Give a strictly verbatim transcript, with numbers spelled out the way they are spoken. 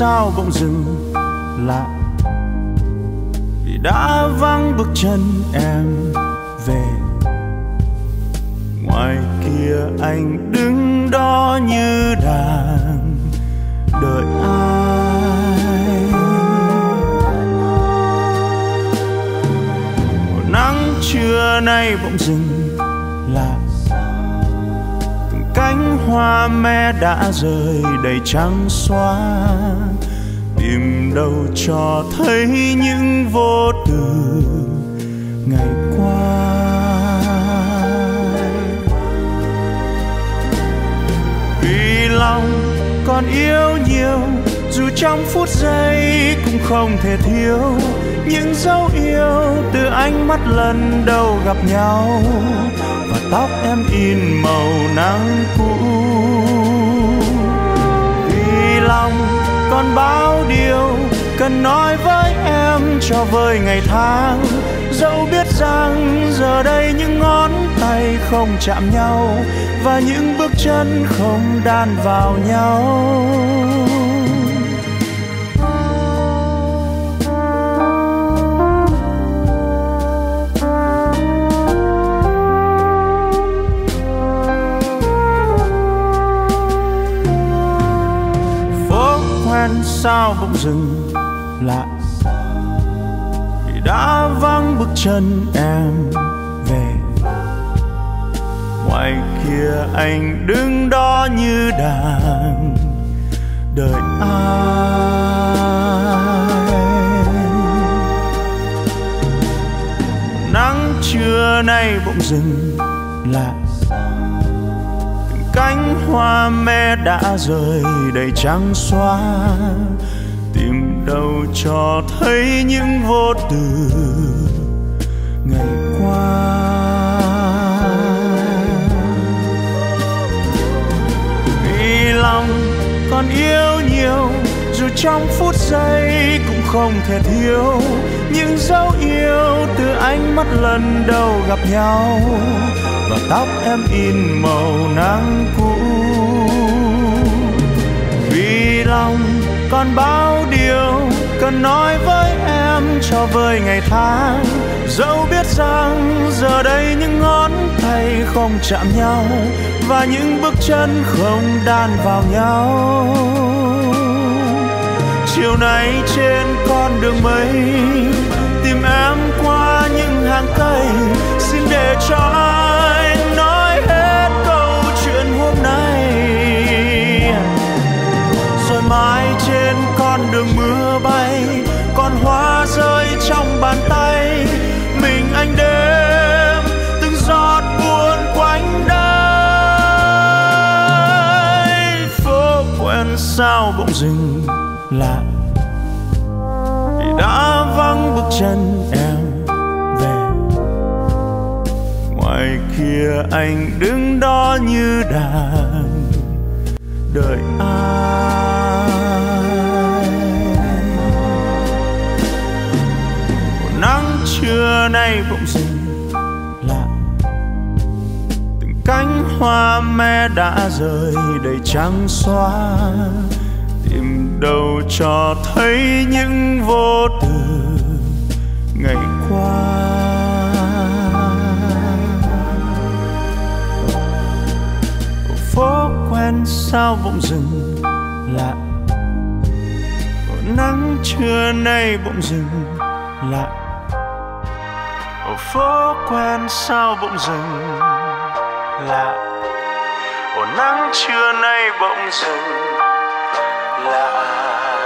sao bỗng dừng lại, vì đã vắng bước chân em về. Ngoài kia anh đứng đó như đang đợi ai. Một nắng trưa nay bỗng dừng lại, từng cánh hoa me đã rơi đầy trắng xóa, tìm đâu cho thấy những vô tư ngày qua. Vì lòng còn yêu nhiều, dù trong phút giây cũng không thể thiếu những dấu yêu từ ánh mắt lần đầu gặp nhau, và tóc em in màu nắng cũ. Vì lòng còn bao điều cần nói với em cho vơi ngày tháng, dẫu biết rằng giờ đây những ngón tay không chạm nhau và những bước chân không đan vào nhau. Phố quen sao bỗng dừng lại, vì đã vắng bước chân em về. Ngoài kia anh đứng đó như đang đợi ai. Nắng trưa nay bỗng dừng lại, từng cánh hoa me đã rơi đầy trắng xóa, tìm đâu cho thấy những vô tư ngày qua. Vì lòng còn yêu nhiều, dù trong phút giây cũng không thể thiếu những dấu yêu từ ánh mắt lần đầu gặp nhau, và tóc em in màu nắng cũ. Vì lòng còn bao điều cần nói với em cho vơi ngày tháng, dẫu biết rằng giờ đây những ngón tay không chạm nhau và những bước chân không đan vào nhau. Chiều nay trên con đường mây tìm em qua những hàng cây, xin để cho anh nói hết câu chuyện hôm nay. Rồi mai trên con đường mưa bay, con hoa rơi trong bàn tay, mình anh đêm từng giọt buồn quanh đây. Phố quen sao bỗng dừng lại, vì đã vắng bước chân em về. Ngoài kia anh đứng đó như đang đợi ai. Một nắng trưa nay bỗng dừng lại, từng cánh hoa me đã rơi đầy trắng xóa, tìm đâu cho thấy những vô tư ngày qua. Phố quen sao bỗng dừng lại, nắng trưa nay bỗng dừng lại. Phố quen sao bỗng dừng lại, nắng trưa nay bỗng dừng lại.